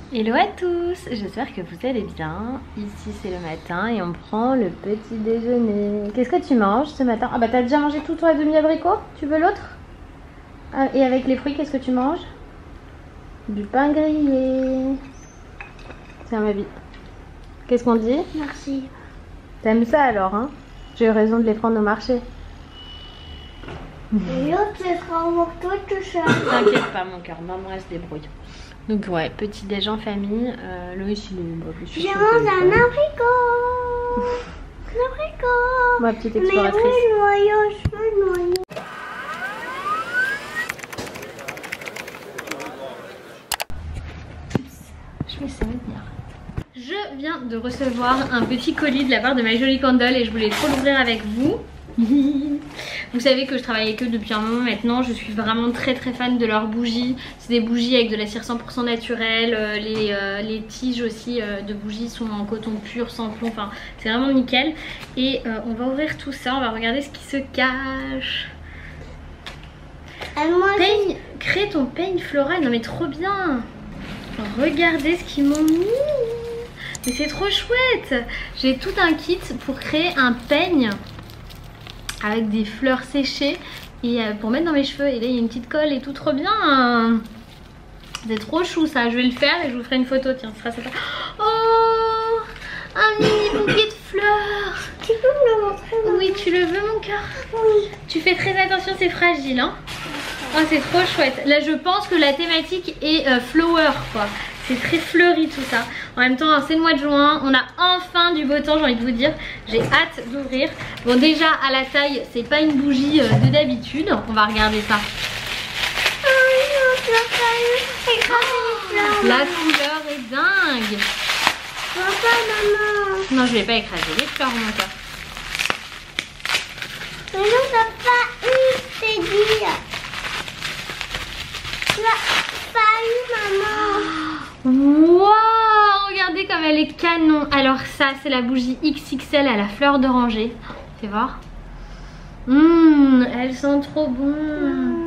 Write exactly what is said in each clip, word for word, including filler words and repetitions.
Hello à tous, j'espère que vous allez bien. Ici c'est le matin et on prend le petit déjeuner. Qu'est-ce que tu manges ce matin? Ah bah t'as déjà mangé tout toi demi-abricot? Tu veux l'autre? Ah, et avec les fruits qu'est-ce que tu manges? Du pain grillé. Tiens ma vie. Qu'est-ce qu'on dit? Merci. T'aimes ça alors hein? J'ai eu raison de les prendre au marché. Et l'autre ce sera pour toi tout seul. T'inquiète pas mon cœur, maman elle se débrouille. Donc ouais, petit déj en famille. Euh, Loïs il est bon, je Je mange un abricot. Un abricot. Ma petite Mais exploratrice. oui, le noyau, je veux le noyau. Je vais essayer de venir. Je viens de recevoir un petit colis de la part de My Jolly Candle et je voulais trop l'ouvrir avec vous. Vous savez que je travaille avec eux depuis un moment maintenant, je suis vraiment très très fan de leurs bougies. C'est des bougies avec de la cire cent pour cent naturelle, euh, les, euh, les tiges aussi euh, de bougies sont en coton pur, sans plomb, enfin c'est vraiment nickel. Et euh, on va ouvrir tout ça, on va regarder ce qui se cache. Peigne, crée ton peigne floral, non mais trop bien. Regardez ce qu'ils m'ont mis. Mais c'est trop chouette. J'ai tout un kit pour créer un peigne avec des fleurs séchées et euh, pour mettre dans mes cheveux. Et là il y a une petite colle et tout, trop bien. C'est trop chou ça, je vais le faire et je vous ferai une photo. Tiens, ce sera ça. Oh, un mini bouquet de fleurs. Tu peux me le montrer? Oui, tu le veux mon cœur? Oui. Tu fais très attention, c'est fragile hein. Oh, c'est trop chouette. Là je pense que la thématique est euh, flower quoi. C'est très fleuri tout ça. En même temps c'est le mois de juin, on a enfin du beau temps, j'ai envie de vous dire. J'ai hâte d'ouvrir. Bon déjà à la taille c'est pas une bougie euh, de d'habitude. On va regarder ça. La couleur est dingue. Papa, maman. Non je vais pas écraser les fleurs mon cœur. Mais non, t'as pas eu, c'est dit. Tu l'as pas eu, maman. Waouh, regardez comme elle est canon. Alors ça c'est la bougie X X L à la fleur d'oranger. Fais voir. Mmh, elles sont trop bonnes.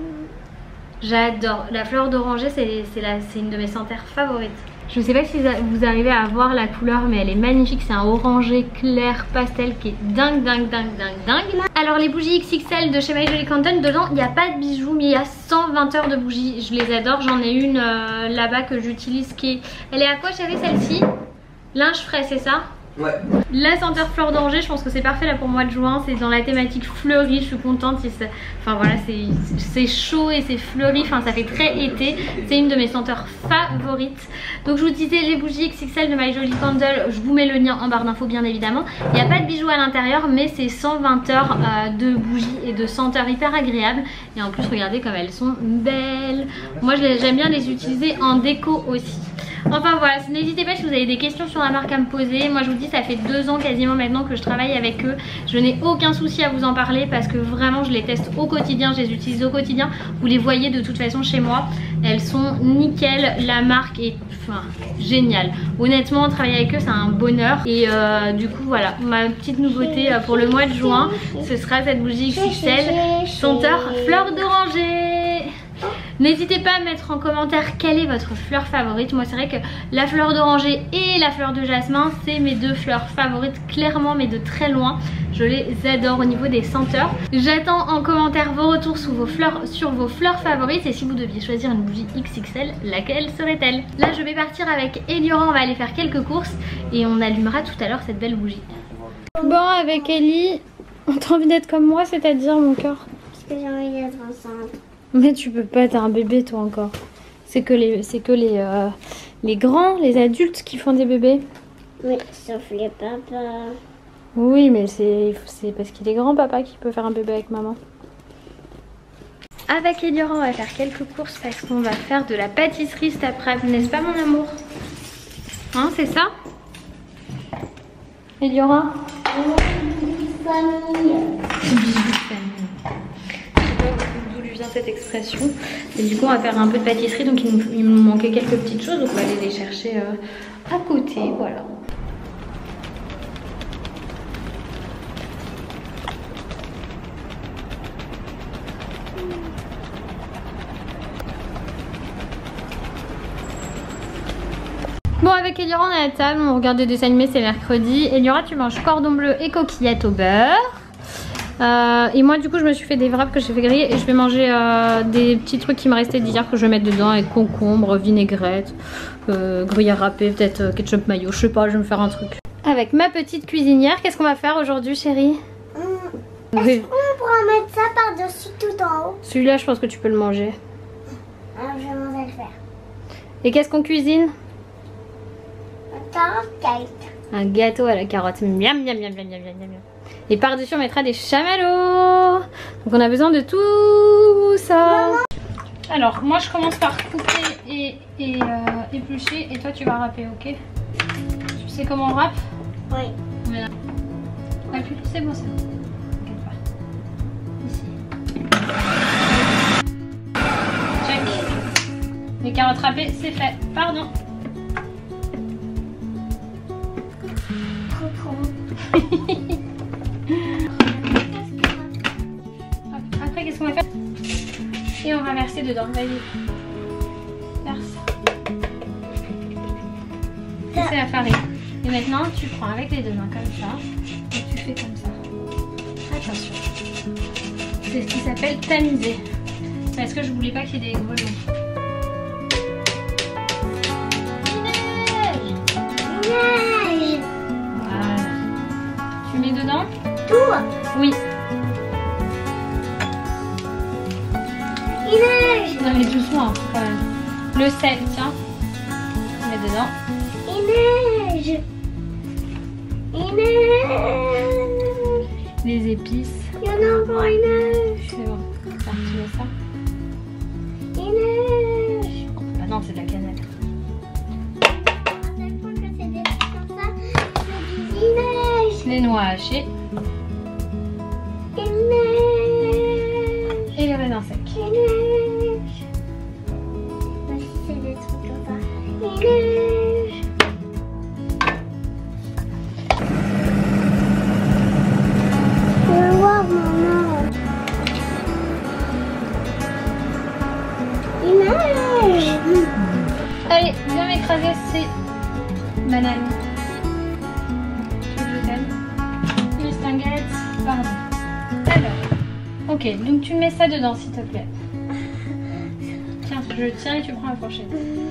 J'adore. La fleur d'oranger c'est une de mes senteurs favorites. Je ne sais pas si vous arrivez à voir la couleur mais elle est magnifique. C'est un orangé clair pastel qui est dingue dingue dingue dingue dingue. Alors les bougies X X L de chez My Jolly Candle, dedans il n'y a pas de bijoux mais il y a cent vingt heures de bougies. Je les adore. J'en ai une euh, là-bas que j'utilise qui est... Elle est à quoi chérie celle-ci? Linge frais c'est ça? Ouais. La senteur fleur d'oranger, je pense que c'est parfait là pour le mois de juin. C'est dans la thématique fleurie, je suis contente. Enfin voilà, c'est chaud et c'est fleuri, enfin ça fait très été. C'est une de mes senteurs favorites. Donc je vous disais les bougies X X L de My Jolly Candle, je vous mets le lien en barre d'infos bien évidemment. Il n'y a pas de bijoux à l'intérieur mais c'est cent vingt heures euh, de bougies et de senteurs hyper agréables. Et en plus regardez comme elles sont belles. Moi j'aime bien les utiliser en déco aussi. Enfin voilà, n'hésitez pas si vous avez des questions sur la marque à me poser. Moi je vous dis ça fait deux ans quasiment maintenant que je travaille avec eux. Je n'ai aucun souci à vous en parler parce que vraiment je les teste au quotidien, je les utilise au quotidien. Vous les voyez de toute façon chez moi. Elles sont nickel, la marque est enfin, géniale. Honnêtement travailler avec eux c'est un bonheur. Et euh, du coup voilà, ma petite nouveauté pour le mois de juin, ce sera cette bougie X X L senteur fleur d'oranger. N'hésitez pas à mettre en commentaire quelle est votre fleur favorite. Moi c'est vrai que la fleur d'oranger et la fleur de jasmin c'est mes deux fleurs favorites clairement mais de très loin. Je les adore au niveau des senteurs. J'attends en commentaire vos retours sur vos fleurs, sur vos fleurs favorites. Et si vous deviez choisir une bougie X X L, laquelle serait-elle? Là je vais partir avec Eliora, on va aller faire quelques courses et on allumera tout à l'heure cette belle bougie. Bon avec Ellie, on a envie d'être comme moi, c'est-à-dire mon cœur? Parce que j'ai envie d'être enceinte. Mais tu peux pas, t'as un bébé toi encore. C'est que les, c'est que les, euh, les grands, les adultes qui font des bébés. Oui, sauf les papas. Oui, mais c'est parce qu'il est grand papa qui peut faire un bébé avec maman. Avec Eliora, on va faire quelques courses parce qu'on va faire de la pâtisserie cet après-midi, n'est-ce pas mon amour? Hein, c'est ça? Eliora? Famille. Bisous famille. D'où lui vient cette expression. Et du coup on va faire un peu de pâtisserie, donc il nous, il nous manquait quelques petites choses, donc on va aller les chercher euh, à côté, voilà. Bon, avec Eliora on est à la table, on regarde des dessins animés, c'est mercredi. Eliora, tu manges cordon bleu et coquillettes au beurre. Euh, et moi du coup je me suis fait des wraps que j'ai fait griller et je vais manger euh, des petits trucs qui me restaient d'hier que je vais mettre dedans avec concombre, vinaigrette, euh, gruyère râpée, peut-être euh, ketchup mayo, je sais pas, je vais me faire un truc. Avec ma petite cuisinière, qu'est-ce qu'on va faire aujourd'hui chérie? Mmh. Oui. Est-ce qu'on pourra mettre ça par-dessus tout en haut? Celui-là je pense que tu peux le manger. Alors, je vais manger le faire. Et qu'est-ce qu'on cuisine? Un carotte cake. Un gâteau à la carotte, miam miam miam miam miam miam miam. Et par-dessus on mettra des chamallows. Donc on a besoin de tout ça. Maman. Alors moi je commence par couper et, et euh, éplucher et toi tu vas râper, ok? Tu sais comment on râpe? Oui. Voilà. Appuie, c'est bon ça. T'inquiète pas. Ici. Check. Les carottes râpées c'est fait. Pardon. Après qu'est-ce qu'on va faire? Et on va verser dedans, vas-y. Verse. C'est la farine. Et maintenant tu prends avec les deux mains comme ça. Et tu fais comme ça. Attention. C'est ce qui s'appelle tamiser. Parce que je voulais pas qu'il y ait des grelons. Tu mets dedans? Tout? Oui. Il neige. Non mais doucement quand même. Le sel, tiens. Tu mets dedans. Il neige. Il neige. Les épices. Il y en a encore, il neige. C'est bon. Ça, tu mets ça. Il neige. Bah non, c'est de la cannelle. À chaque fois que c'est des trucs comme ça, je dis il neige. Les noix hachées. Il neige. Et les raisins secs. Il neige. Moi, si c'est des trucs comme ça, il neige. Je veux voir maman. Il neige. Allez, viens m'écraser ces bananes. Tu veux que je t'aide? Les stinguettes, pardon. Alors, ok, donc tu mets ça dedans s'il te plaît. Tiens, je tiens et tu prends la fourchette.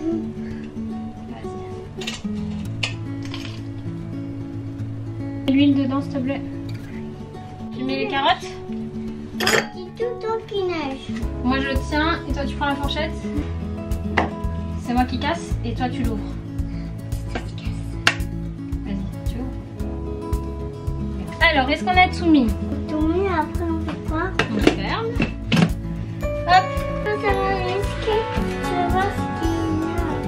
Vas-y. L'huile dedans s'il te plaît. Tu mets les carottes? Je dis tout le temps qu'il neige. Moi je tiens et toi tu prends la fourchette. C'est moi qui casse et toi tu l'ouvres. Vas-y, tu ouvres. Alors, est-ce qu'on a tout mis? Tout mis, après on fait quoi? On ferme. Hop. Ça va risquer. Je vais voir ce qu'il y a.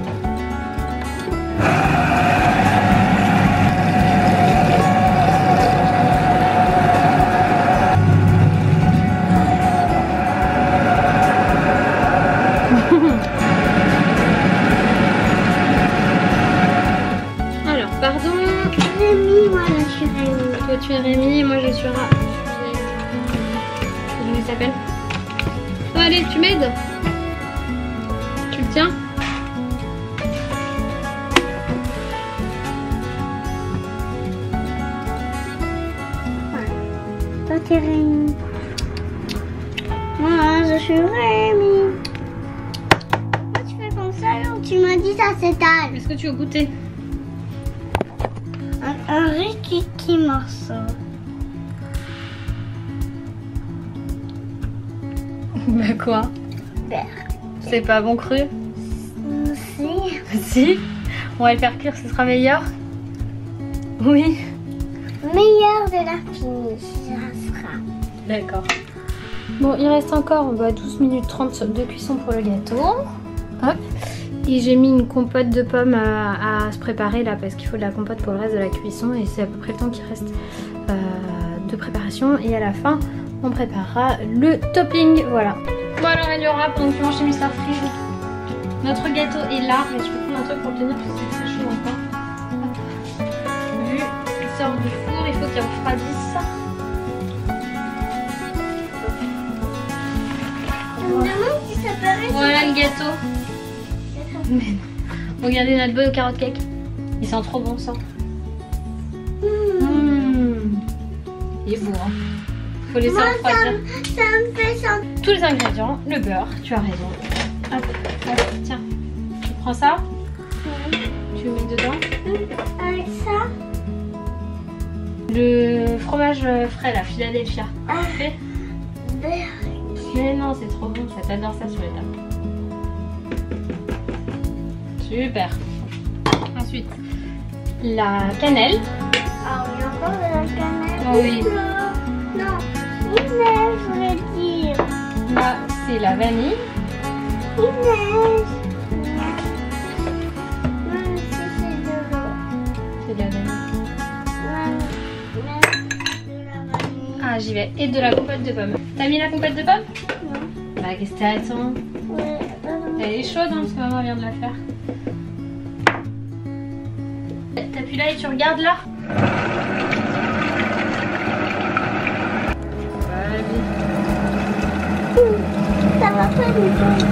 Alors, pardon. Rémi, moi je suis Rémi. Toi tu es Rémi et moi je suis Ra. Comment il s'appelle? Oh, allez, tu m'aides? Tu le tiens? Toi t'es Rémi. Moi je suis Rémi. Pourquoi tu fais comme ça alors? Tu m'as dit ça s'étale. Est-ce que tu veux goûter? Un, un rikiki morceau. Bah quoi? Vert. C'est pas bon cru? Si. Si. On va le faire cuire, ce sera meilleur? Oui. Meilleur de la finition, ça sera. D'accord. Bon, il reste encore bah, douze minutes trente de cuisson pour le gâteau. Hop. Et j'ai mis une compote de pommes à, à se préparer là parce qu'il faut de la compote pour le reste de la cuisson et c'est à peu près le temps qui reste euh, de préparation. Et à la fin, on préparera le topping. Voilà. Bon alors Eliora, pendant que tu manges tes mister Freeze, notre gâteau est là. Mais je peux prendre un truc pour le tenir parce que c'est très chaud encore. Hop. Vu qu'il sort du four, il faut qu'il refroidisse. On me demande si ça paraît. Voilà le gâteau. Mais non. Regardez notre beau carotte cake. Il sent trop bon sang. Mmh. Mmh. Il est beau, hein. Faut laisser refroidir. Ça me fait sentir. Tous les ingrédients, le beurre, tu as raison. Hop, hop, tiens. Tu prends ça. Mmh. Tu le mets dedans. Mmh. Avec ça. Le fromage frais, la Philadelphia. Ah. Fait. Mais non, c'est trop bon, ça t'adore ça sur les tables. Super. Ensuite, la cannelle. Ah oui, encore de la cannelle. Oh oui. Non, Inès, je voulais dire. Là, c'est la vanille. Inès. Même si c'est de l'eau. C'est de la vanille. Même, même de la vanille. Ah, j'y vais. Et de la compote de pommes. T'as mis la compote de pommes? Non. Bah, qu'est-ce que t'attends? Oui, euh, Elle est chaude, hein, parce que maman vient de la faire. T'appuies là et tu regardes là. ça va pas du tout.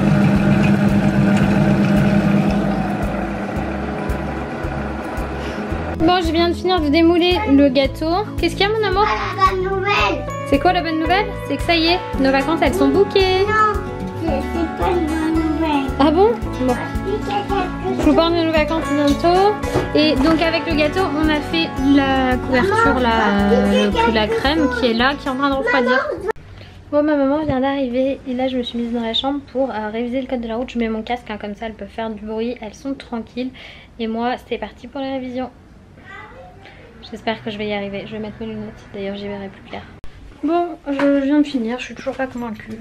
Bon, je viens de finir de démouler le gâteau. Qu'est-ce qu'il y a, mon amour? Ah, la bonne nouvelle. C'est quoi la bonne nouvelle? C'est que ça y est, nos vacances elles sont bookées. Non, c'est pas une bonne nouvelle. Ah bon? Bon. Je Je vous parle de nos vacances bientôt. Et donc avec le gâteau, on a fait la couverture, la, le coup de la crème qui est là, qui est en train de refroidir. Bon, ma maman vient d'arriver et là je me suis mise dans la chambre pour euh, réviser le code de la route. Je mets mon casque, hein, comme ça elles peuvent faire du bruit, elles sont tranquilles. Et moi c'est parti pour la révision. J'espère que je vais y arriver. Je vais mettre mes lunettes, d'ailleurs j'y verrai plus clair. Bon, je viens de finir, je suis toujours pas convaincue.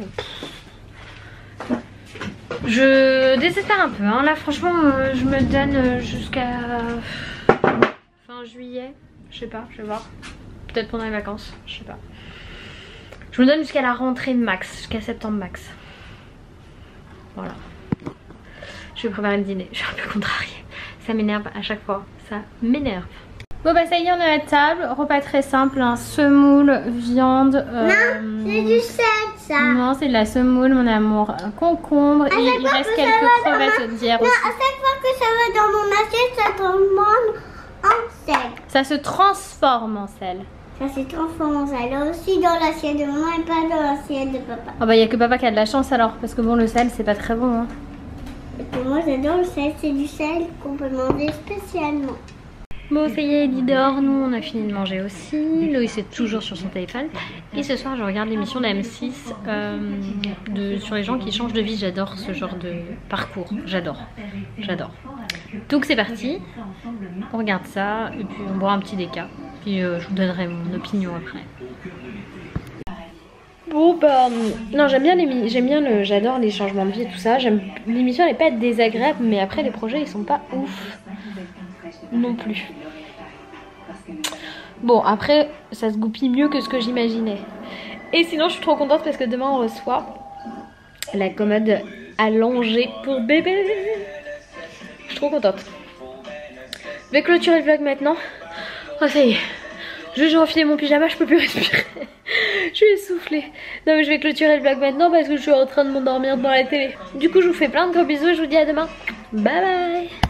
Je désespère un peu, hein. Là franchement euh, je me donne jusqu'à fin juillet, je sais pas, je vais voir. Peut-être pendant les vacances, je sais pas. Je me donne jusqu'à la rentrée max, jusqu'à septembre max. Voilà. Je vais préparer le dîner, je suis un peu contrariée. Ça m'énerve à chaque fois, ça m'énerve. Bon bah ça y est, on est à la table, repas très simple, hein. Semoule, viande. Euh... Non, c'est du sel ça. Non, c'est de la semoule, mon amour. Concombre, et il reste quelques crevettes d'hier aussi. Non, à chaque fois que ça va dans mon assiette, ça transforme en sel. Ça se transforme en sel. Ça se transforme en sel aussi dans l'assiette de maman et pas dans l'assiette de papa. Ah bah il y a que papa qui a de la chance alors, parce que bon, le sel c'est pas très bon, hein. Et moi j'adore le sel, c'est du sel qu'on peut manger spécialement. Bon, ça y est, Eddie dort, nous on a fini de manger aussi. Loïs est toujours sur son téléphone. Et ce soir je regarde l'émission de M six euh, de, sur les gens qui changent de vie. J'adore ce genre de parcours, j'adore, j'adore. Donc c'est parti, on regarde ça et puis on boit un petit déca. Puis euh, je vous donnerai mon opinion après. Bon bah non, j'aime bien les j'aime bien le j'adore les changements de vie et tout ça. J'aime l'émission, elle est pas désagréable, mais après les projets ils sont pas ouf non plus. Bon après ça se goupille mieux que ce que j'imaginais. Et sinon je suis trop contente parce que demain on reçoit la commode allongée pour bébé. Je suis trop contente. Je vais clôturer le vlog maintenant. Oh ça y est, je vais enfiler mon pyjama, je peux plus respirer. Je suis essoufflée. Non mais je vais clôturer le vlog maintenant parce que je suis en train de m'endormir dans la télé. Du coup je vous fais plein de gros bisous et je vous dis à demain. Bye bye.